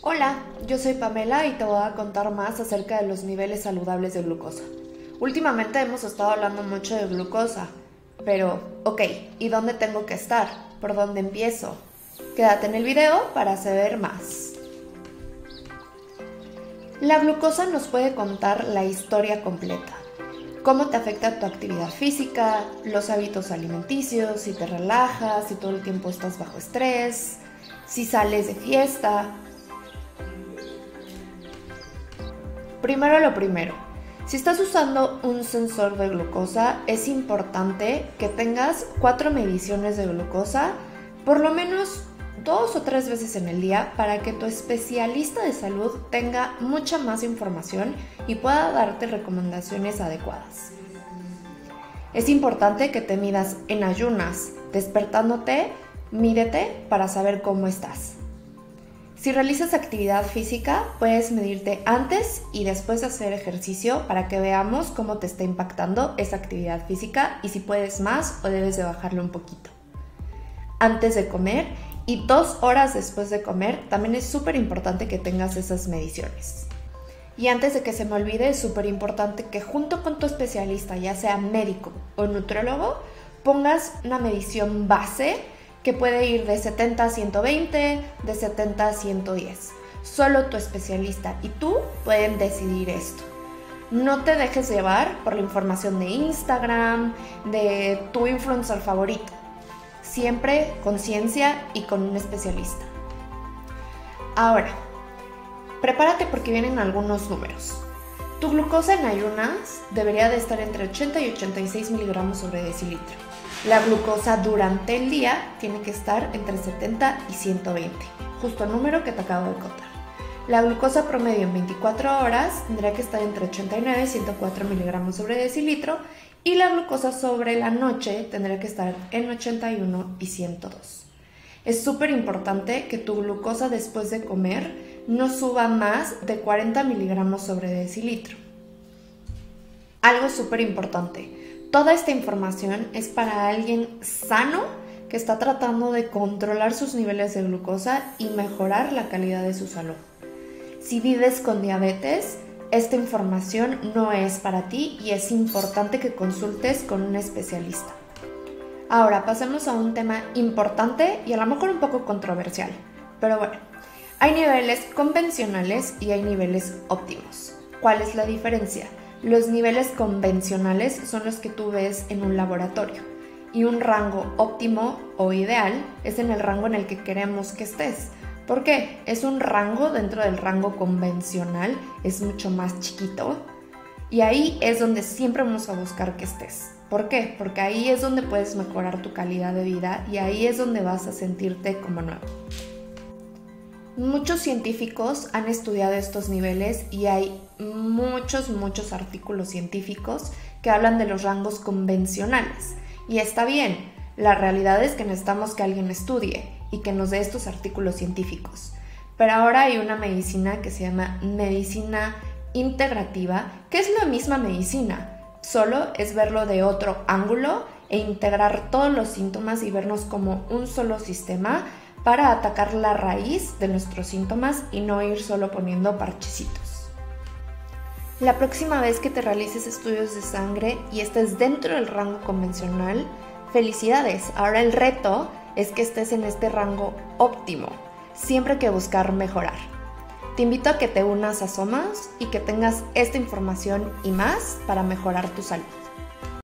Hola, yo soy Pamela y te voy a contar más acerca de los niveles saludables de glucosa. Últimamente hemos estado hablando mucho de glucosa, pero, ¿y dónde tengo que estar? ¿Por dónde empiezo? Quédate en el video para saber más. La glucosa nos puede contar la historia completa. Cómo te afecta tu actividad física, los hábitos alimenticios, si te relajas, si todo el tiempo estás bajo estrés, si sales de fiesta. Primero lo primero, si estás usando un sensor de glucosa, es importante que tengas 4 mediciones de glucosa, por lo menos 2 o 3 veces en el día, para que tu especialista de salud tenga mucha más información y pueda darte recomendaciones adecuadas. Es importante que te midas en ayunas, despertándote, mídete para saber cómo estás. Si realizas actividad física, puedes medirte antes y después de hacer ejercicio para que veamos cómo te está impactando esa actividad física y si puedes más o debes de bajarle un poquito. Antes de comer y 2 horas después de comer, también es súper importante que tengas esas mediciones. Y antes de que se me olvide, es súper importante que junto con tu especialista, ya sea médico o nutriólogo, pongas una medición base que puede ir de 70 a 120, de 70 a 110. Solo tu especialista y tú pueden decidir esto. No te dejes llevar por la información de Instagram, de tu influencer favorito. Siempre con ciencia y con un especialista. Ahora, prepárate porque vienen algunos números. Tu glucosa en ayunas debería de estar entre 80 y 86 miligramos sobre decilitro. La glucosa durante el día tiene que estar entre 70 y 120, justo el número que te acabo de contar. La glucosa promedio en 24 horas tendría que estar entre 89 y 104 miligramos sobre decilitro y la glucosa sobre la noche tendría que estar en 81 y 102. Es súper importante que tu glucosa después de comer no suba más de 40 miligramos sobre decilitro. Algo súper importante. Toda esta información es para alguien sano que está tratando de controlar sus niveles de glucosa y mejorar la calidad de su salud. Si vives con diabetes, esta información no es para ti y es importante que consultes con un especialista. Ahora pasemos a un tema importante y a lo mejor un poco controversial, pero bueno, hay niveles convencionales y hay niveles óptimos. ¿Cuál es la diferencia? Los niveles convencionales son los que tú ves en un laboratorio y un rango óptimo o ideal es en el rango en el que queremos que estés. ¿Por qué? Es un rango dentro del rango convencional, es mucho más chiquito y ahí es donde siempre vamos a buscar que estés. ¿Por qué? Porque ahí es donde puedes mejorar tu calidad de vida y ahí es donde vas a sentirte como nuevo. Muchos científicos han estudiado estos niveles y hay muchos artículos científicos que hablan de los rangos convencionales. Y está bien, la realidad es que necesitamos que alguien estudie y que nos dé estos artículos científicos. Pero ahora hay una medicina que se llama medicina integrativa, que es la misma medicina, solo es verlo de otro ángulo e integrar todos los síntomas y vernos como un solo sistema para atacar la raíz de nuestros síntomas y no ir solo poniendo parchecitos. La próxima vez que te realices estudios de sangre y estés dentro del rango convencional, felicidades. Ahora el reto es que estés en este rango óptimo. Siempre hay que buscar mejorar. Te invito a que te unas a SOMAS y que tengas esta información y más para mejorar tu salud.